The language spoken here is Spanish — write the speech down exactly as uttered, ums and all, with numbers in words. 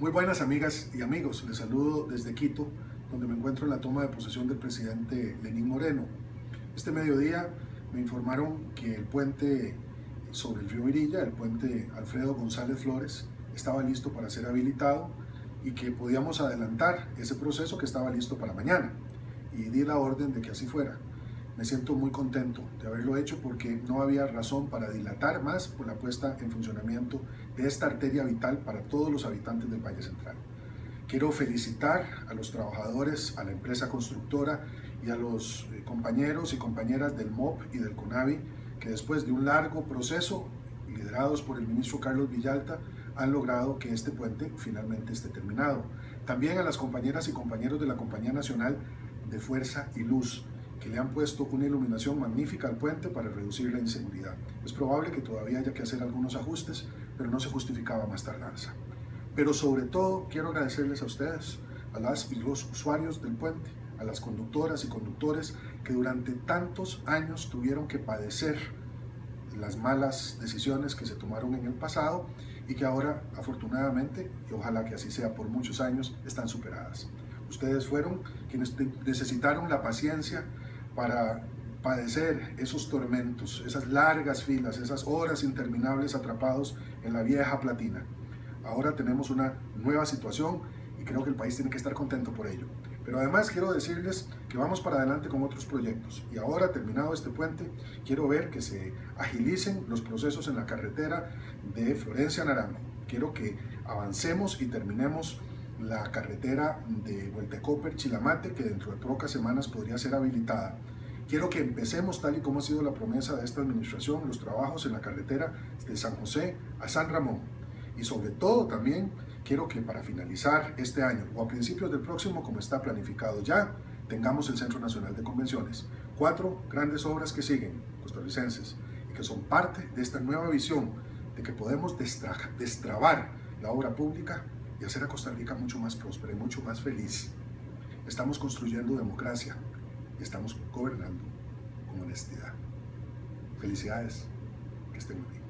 Muy buenas amigas y amigos, les saludo desde Quito, donde me encuentro en la toma de posesión del presidente Lenín Moreno. Este mediodía me informaron que el puente sobre el río Virilla, el puente Alfredo González Flores, estaba listo para ser habilitado y que podíamos adelantar ese proceso que estaba listo para mañana. Y di la orden de que así fuera. Me siento muy contento de haberlo hecho porque no había razón para dilatar más por la puesta en funcionamiento de esta arteria vital para todos los habitantes del Valle Central. Quiero felicitar a los trabajadores, a la empresa constructora y a los compañeros y compañeras del M O P y del CONAVI que después de un largo proceso, liderados por el ministro Carlos Villalta, han logrado que este puente finalmente esté terminado. También a las compañeras y compañeros de la Compañía Nacional de Fuerza y Luz, que le han puesto una iluminación magnífica al puente para reducir la inseguridad. Es probable que todavía haya que hacer algunos ajustes, pero no se justificaba más tardanza. Pero sobre todo quiero agradecerles a ustedes, a las y los usuarios del puente, a las conductoras y conductores que durante tantos años tuvieron que padecer las malas decisiones que se tomaron en el pasado y que ahora afortunadamente, y ojalá que así sea por muchos años, están superadas. Ustedes fueron quienes necesitaron la paciencia para padecer esos tormentos, esas largas filas, esas horas interminables atrapados en la vieja platina. Ahora tenemos una nueva situación y creo que el país tiene que estar contento por ello. Pero además quiero decirles que vamos para adelante con otros proyectos y ahora, terminado este puente, quiero ver que se agilicen los procesos en la carretera de Florencia a Naranjo. Quiero que avancemos y terminemos la carretera de Hueltecoper-Chilamate, que dentro de pocas semanas podría ser habilitada. Quiero que empecemos, tal y como ha sido la promesa de esta administración, los trabajos en la carretera de San José a San Ramón. Y sobre todo también quiero que para finalizar este año o a principios del próximo, como está planificado ya, tengamos el Centro Nacional de Convenciones. Cuatro grandes obras que siguen, costarricenses, y que son parte de esta nueva visión de que podemos destra destrabar la obra pública y hacer a Costa Rica mucho más próspera y mucho más feliz. Estamos construyendo democracia y estamos gobernando con honestidad. Felicidades, que estén muy bien.